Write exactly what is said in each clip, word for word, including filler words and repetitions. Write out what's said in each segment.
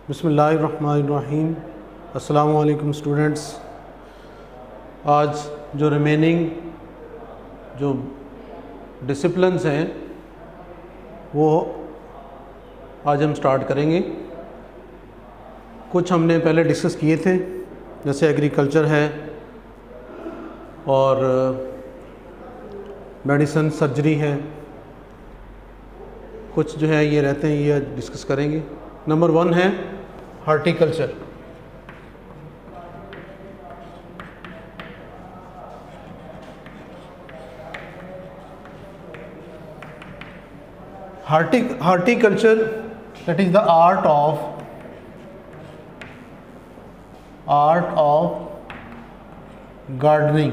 बिस्मिल्लाहिर्रहमानिर्रहीम। अस्सलामु अलैकुम स्टूडेंट्स। आज जो रिमेनिंग जो डिसिप्लिन्स हैं वो आज हम स्टार्ट करेंगे। कुछ हमने पहले डिस्कस किए थे, जैसे एग्रीकल्चर है और मेडिसिन सर्जरी है, कुछ जो है ये रहते हैं, ये डिस्कस करेंगे। नंबर वन है हार्टिकल्चर। हार्टि horticulture that is the art of art of gardening.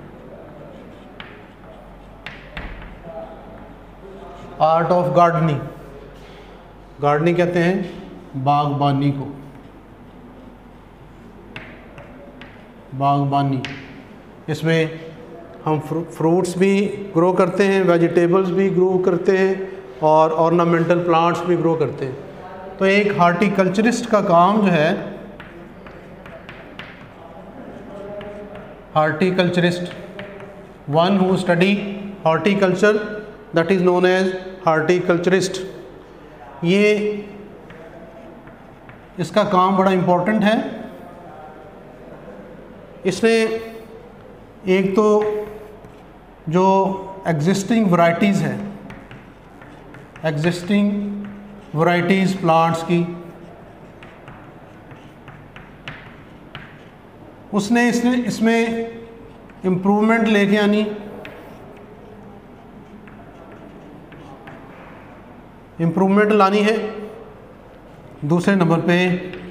Art of gardening, gardening कहते हैं बागबानी को, बागबानी। इसमें हम फ्रू, फ्रूट्स भी ग्रो करते हैं, वेजिटेबल्स भी ग्रो करते हैं और ऑर्नामेंटल प्लांट्स भी ग्रो करते हैं। तो एक हार्टिकल्चरिस्ट का काम जो है, horticulturist, one who study horticulture, that is known as horticulturist. ये इसका काम बड़ा इम्पोर्टेंट है। इसने एक तो जो एग्जिस्टिंग वैरायटीज़ है, एग्जिस्टिंग वैरायटीज़ प्लांट्स की, उसने इसने इसमें इम्प्रूवमेंट लेके आनी, इम्प्रूवमेंट लानी है। दूसरे नंबर पे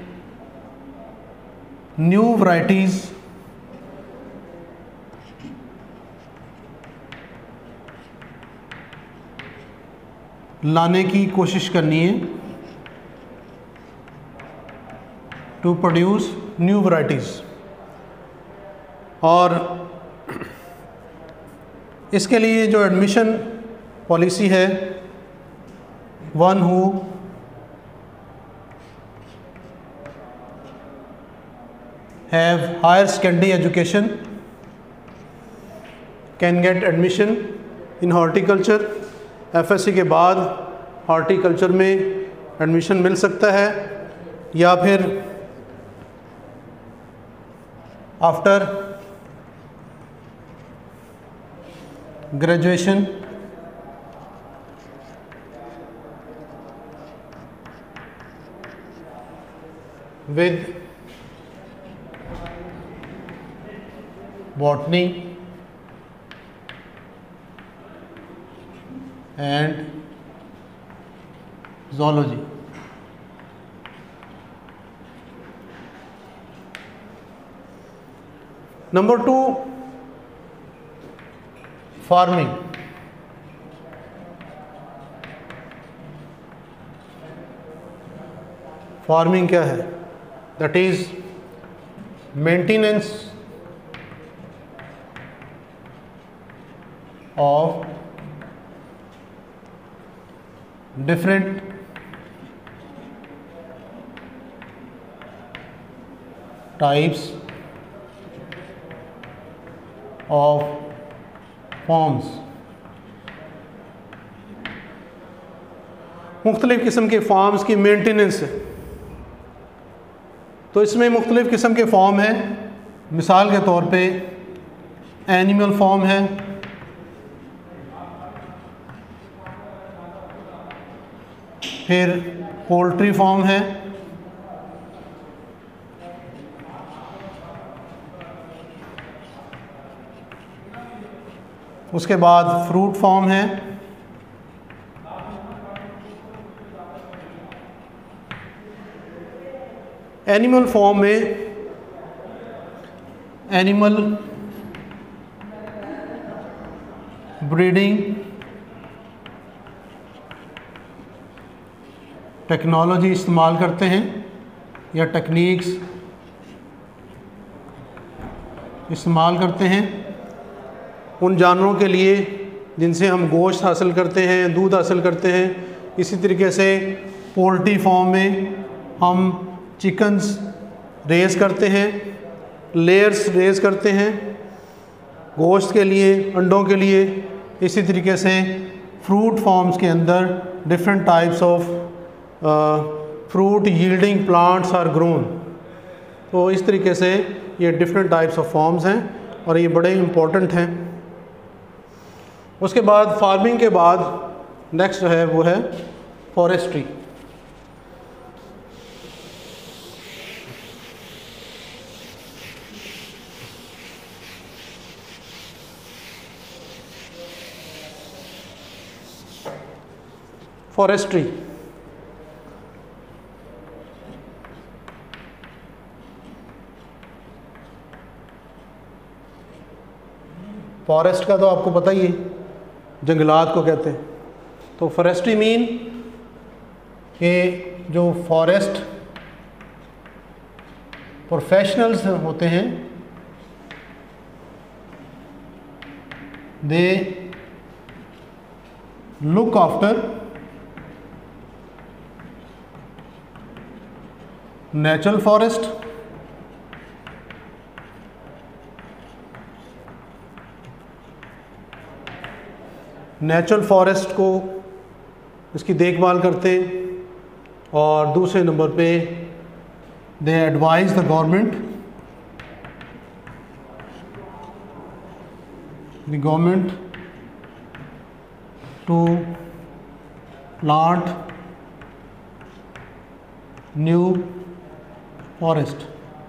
न्यू वैरायटीज़ लाने की कोशिश करनी है, टू प्रोड्यूस न्यू वैरायटीज़। और इसके लिए जो एडमिशन पॉलिसी है, one who have higher secondary education can get admission in horticulture। F S C के बाद हॉर्टिकल्चर में एडमिशन मिल सकता है, या फिर after graduation with botany and zoology। Number two, farming. Farming क्या है? That is maintenance of different types of forms। मुख्तलिफ़ किस्म के फॉर्म्स की मेंटेनेंस है। तो इसमें मुख्तलिफ़ किस्म के फॉर्म हैं। मिसाल के तौर पे एनिमल फॉर्म है, फिर पोल्ट्री फॉर्म है, उसके बाद फ्रूट फॉर्म है, एनिमल फॉर्म में एनिमल ब्रीडिंग टेक्नोलॉजी इस्तेमाल करते हैं या टेक्निक्स इस्तेमाल करते हैं उन जानवरों के लिए जिनसे हम गोश्त हासिल करते हैं, दूध हासिल करते हैं। इसी तरीके से पोल्ट्री फार्म में हम चिकन्स रेज करते हैं, लेयर्स रेज करते हैं गोश्त के लिए, अंडों के लिए। इसी तरीके से फ्रूट फॉर्म्स के अंदर different types of fruit yielding plants are grown. तो इस तरीके से ये डिफरेंट टाइप्स ऑफ फॉर्म्स हैं और ये बड़े इम्पोर्टेंट हैं। उसके बाद फार्मिंग के बाद नेक्स्ट जो है वो है फॉरेस्ट्री। फॉरेस्ट्री फॉरेस्ट का तो आपको पता ही है, जंगलात को कहते हैं। तो फॉरेस्ट्री मीन कि जो फॉरेस्ट प्रोफेशनल्स होते हैं they look after natural forest, natural forest को इसकी देखभाल करते हैं। और दूसरे नंबर पे they advise the government the government to plant new forest.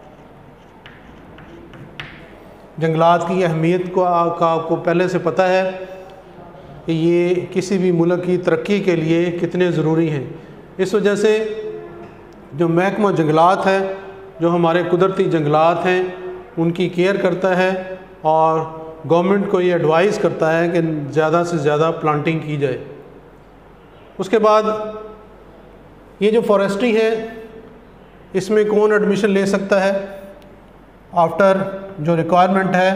जंगलात की अहमियत को का आपको पहले से पता है कि ये किसी भी मुल्क की तरक्की के लिए कितने ज़रूरी हैं। इस वजह से जो महकमा जंगलात है, जो हमारे कुदरती जंगलात हैं, उनकी केयर करता है और गवर्नमेंट को ये एडवाइस करता है कि ज़्यादा से ज़्यादा प्लांटिंग की जाए। उसके बाद ये जो फॉरेस्ट्री है इसमें कौन एडमिशन ले सकता है? आफ्टर जो रिक्वायरमेंट है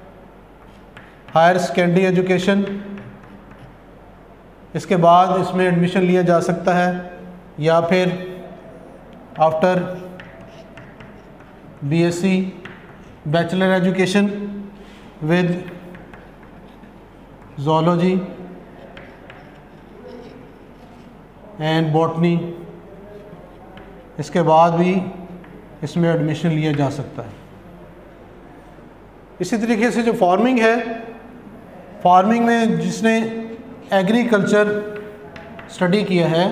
हायर सेकेंडरी एजुकेशन, इसके बाद इसमें एडमिशन लिया जा सकता है, या फिर after BSc bachelor education with zoology and botany, इसके बाद भी इसमें एडमिशन लिया जा सकता है। इसी तरीके से जो फार्मिंग है, फार्मिंग में जिसने एग्रीकल्चर स्टडी किया है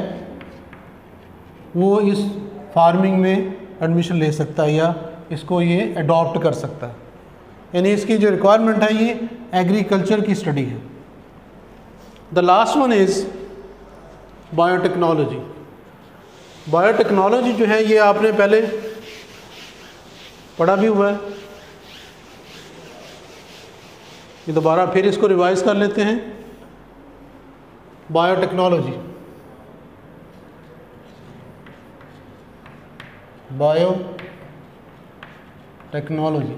वो इस फार्मिंग में एडमिशन ले सकता है या इसको ये अडॉप्ट कर सकता है। यानी इसकी जो रिक्वायरमेंट है ये एग्रीकल्चर की स्टडी है। The last one is biotechnology. Biotechnology जो है ये आपने पहले पढ़ा भी हुआ है, ये दोबारा फिर इसको रिवाइज कर लेते हैं। Biotechnology, biotechnology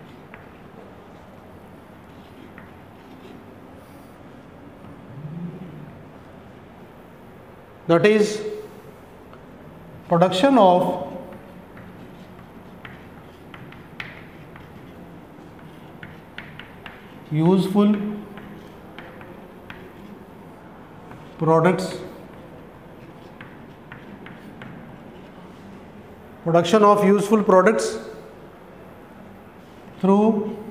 that is production of useful products, production of useful products through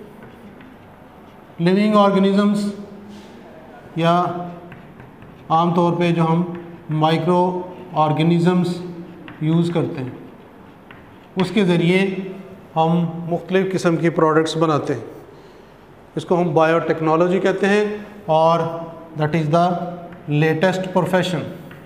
living organisms, या आम तौर पे जो हम माइक्रो ऑर्गेनिज़म्स यूज़ करते हैं उसके ज़रिए हम मुख्तलिफ़ किस्म की प्रोडक्ट्स बनाते हैं। इसको हम बायोटेक्नोलॉजी कहते हैं और that is the latest profession.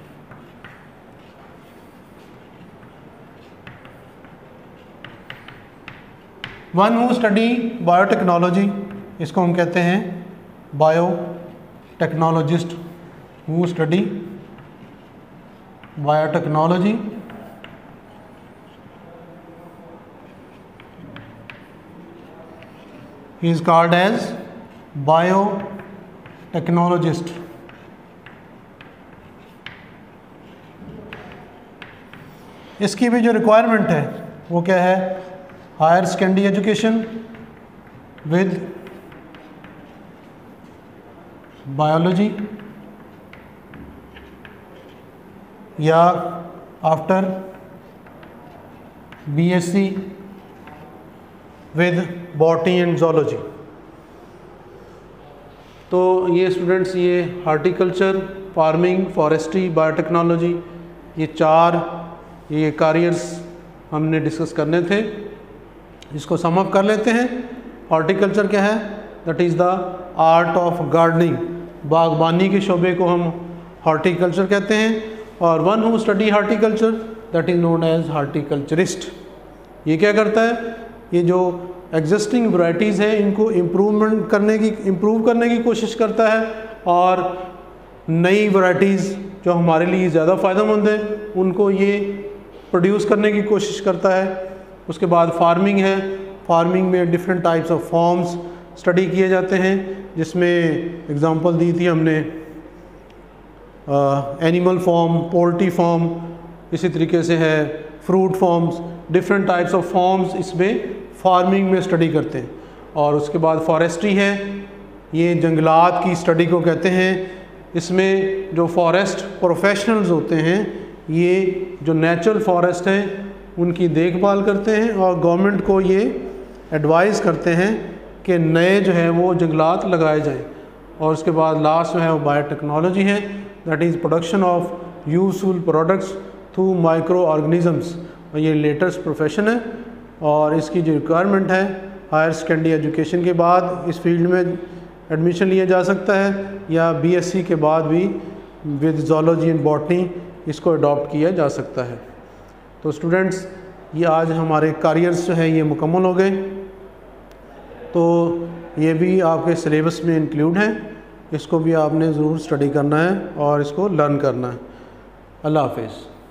One who study biotechnology, इसको हम कहते हैं biotechnologist. Who study biotechnology he is called as biotechnologist। इसकी भी जो रिक्वायरमेंट है वो क्या है, higher secondary education with biology या after BSc with botany and zoology. तो ये स्टूडेंट्स ये हार्टिकल्चर, फार्मिंग, फॉरेस्ट्री, बायोटेक्नोलॉजी, ये चार ये करियर्स हमने डिस्कस करने थे। इसको सम अप कर लेते हैं। हॉर्टिकल्चर क्या है, that is the art of gardening, बागबानी के शोबे को हम हॉर्टिकल्चर कहते हैं। और one who study horticulture that is known as horticulturist. ये क्या करता है, ये जो एग्जिस्टिंग वैरायटीज़ हैं इनको इम्प्रूवमेंट करने की इम्प्रूव करने की कोशिश करता है और नई वैरायटीज़ जो हमारे लिए ज़्यादा फ़ायदेमंद है उनको ये प्रोड्यूस करने की कोशिश करता है। उसके बाद फार्मिंग है, फार्मिंग में different types of farms study किए जाते हैं, जिसमें एग्जांपल दी थी हमने एनिमल फॉर्म, पोल्ट्री फॉर्म, इसी तरीके से है fruit farms, different types of farms इसमें फार्मिंग में स्टडी करते हैं। और उसके बाद फॉरेस्ट्री है, ये जंगलात की स्टडी को कहते हैं। इसमें जो फॉरेस्ट प्रोफेशनल्स होते हैं ये जो नेचुरल फॉरेस्ट हैं उनकी देखभाल करते हैं और गवर्नमेंट को ये एडवाइस करते हैं कि नए जो है वो जंगलात लगाए जाएं। और उसके बाद लास्ट जो है वो बायोटेक्नोलॉजी है, that is production of useful products through micro organisms. और ये लेटेस्ट प्रोफेशन है और इसकी जो रिक्वायरमेंट है हायर सेकेंडरी एजुकेशन के बाद इस फील्ड में एडमिशन लिया जा सकता है या बीएससी के बाद भी विद ज़ूलॉजी एंड बॉटनी इसको अडॉप्ट किया जा सकता है। तो स्टूडेंट्स ये आज हमारे करियर्स जो है ये मुकम्मल हो गए। तो ये भी आपके सिलेबस में इंक्लूड है, इसको भी आपने ज़रूर स्टडी करना है और इसको लर्न करना है। अल्लाह हाफिज़।